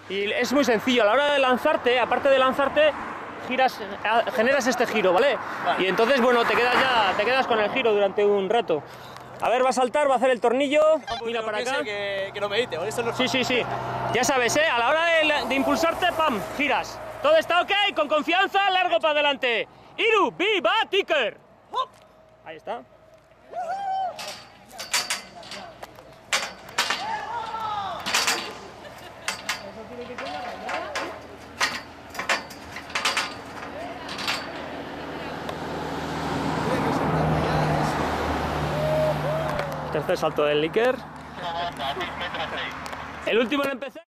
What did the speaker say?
Y es muy sencillo, a la hora de lanzarte, aparte de lanzarte, giras, generas este giro, ¿vale? Y entonces, bueno, te quedas con el giro durante un rato. A ver, va a saltar, va a hacer el tornillo, mira para acá. Que no medite, ¿vale? Eso no es Sí. Ya sabes, a la hora de impulsarte, ¡pam!, giras. Todo está ok, con confianza, largo para adelante. Iru, viva, ticker. Ahí está. Tercer salto del Licker. El último en empezar.